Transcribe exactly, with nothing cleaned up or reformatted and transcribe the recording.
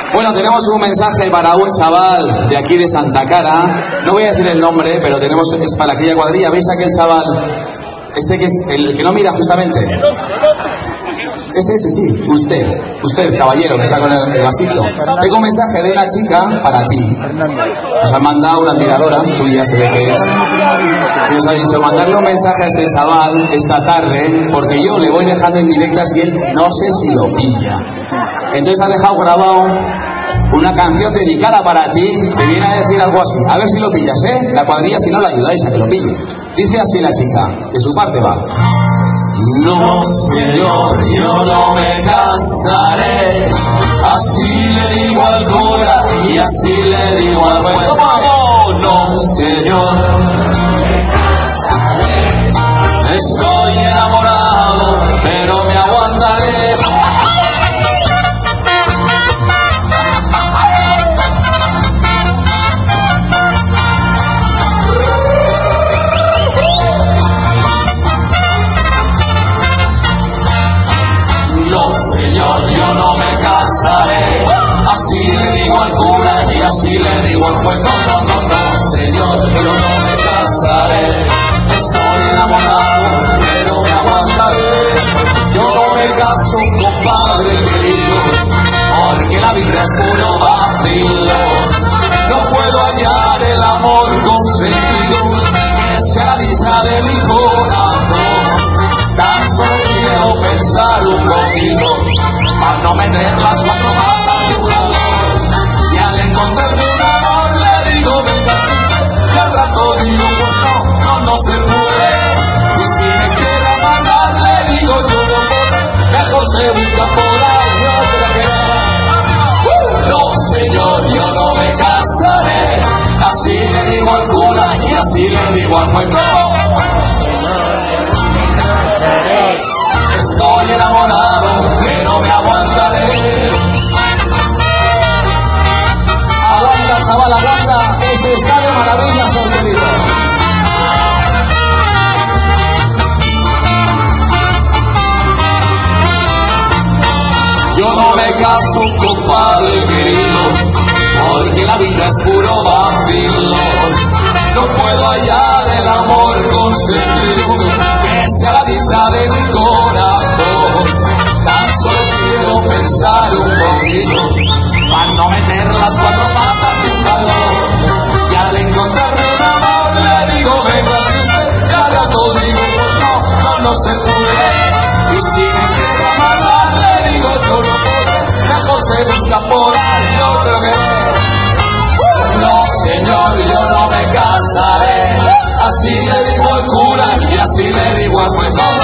Bueno, tenemos un mensaje para un chaval de aquí de Santa Cara. No voy a decir el nombre, pero tenemos, es para aquella cuadrilla. ¿Veis aquel chaval? Este que es el que no mira justamente. Ese, ese, sí. Usted, usted, caballero, que está con el, el vasito. Tengo un mensaje de una chica para ti. Nos ha mandado una admiradora, tuya se ve que es. Y nos ha dicho, mandarle un mensaje a este chaval esta tarde, porque yo le voy dejando indirectas y él no sé si lo pilla. Entonces ha dejado grabado una canción dedicada para ti, que viene a decir algo así. A ver si lo pillas, ¿eh? La cuadrilla, si no la ayudáis a que lo pille. Dice así la chica, de su parte va. No, señor, yo no me casaré. Así le digo al cura y así le digo al juez. ¡Oh, no, señor! Estoy enamorado, pero me aguantaré. Señor, yo no me casaré. Así le digo al cura y así le digo al juez. No, no, no, no, señor, yo no me casaré. Estoy enamorado, pero me aguantaré. Yo no me caso, compadre querido, porque la vida es puro vacilo. No puedo hallar el amor conseguido, que sea la dicha de mi corazón. Tan solo quiero pensar un poquito, para no meter las cuatro patas de un jalón. Y al encontrarme un amor le digo venga triste, y al rato digo pues no, no, no se puede. Y si me quiere amarrar le digo yo no puedo, mejor se busca por ahí otra que no. No señor, yo no me casaré. Así le digo al cura y así le digo al juez. Estoy enamorado, pero me aguantaré. Aguanta, chaval, aguanta. Ese está de maravilla, solterito. Yo no me caso, compadre querido, porque la vida es puro vacilón. No puedo hallar el amor conseguido, que sea la dicha de mi corazón. Tan solo quiero pensar un poquito, para no meter las cuatro patas de un jalón. Y al encontrarme un amor le digo venga triste, y al rato digo pues no, no, no se puede. Y si me quiero amarrar le digo yo no puedo, mejor se busca por ahí otro que no, señor, yo no me casaré. Así le digo al cura y así le digo al juez.